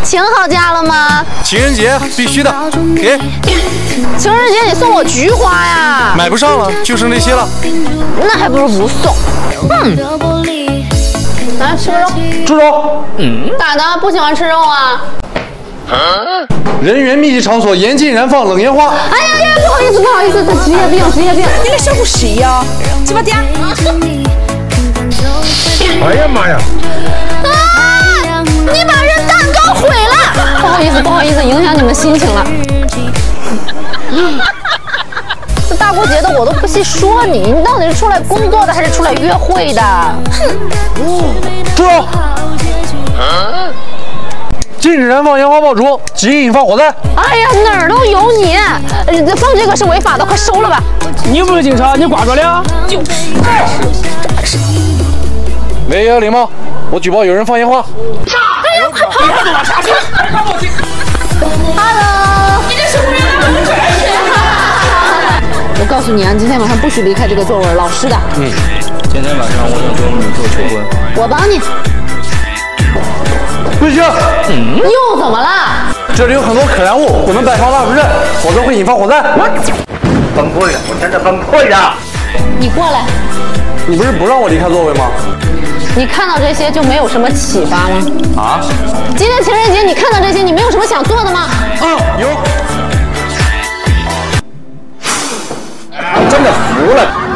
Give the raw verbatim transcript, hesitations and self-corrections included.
请好假了吗？ 情人节必须的，给。 情人节你送我菊花呀？ 买不上了，就剩这些了。 那还不如不送。嗯。来吃个肉。 猪肉。 嗯。咋的？不喜欢吃肉啊？ 人员密集场所严禁燃放冷烟花。 哎呀呀，不好意思，不好意思，他职业病，职业病。 你来照顾谁呀？鸡巴爹！ 哎呀妈呀！ 啊！你把人蛋糕毁了！不好意思，不好意思，影响你们心情了。这大过节的我都不细说你，你到底是出来工作的还是出来约会的？ 哼！猪肉。啊 禁止燃放烟花爆竹，极引发火灾。 哎呀，哪儿都有你！放这个是违法的，快收了吧！ 你不是警察，你挂着了？就是。 违约礼貌，我举报有人放烟花。 哎呀，快跑！别动了，下车！快报警 ！Hello， 你这是不是让我转学？我告诉你啊，你今天晚上不许离开这个座位，老实的。 嗯。今天晚上我想跟你做求婚。 我帮你。 不行， 嗯，又怎么了？ 这里有很多可燃物，不能摆放蜡烛阵，否则会引发火灾。 崩溃了，我真的崩溃了！ 你过来。 你不是不让我离开座位吗？ 你看到这些就没有什么启发吗？ 啊？ 今天情人节，你看到这些，你没有什么想做的吗？ 啊，有。真的服了。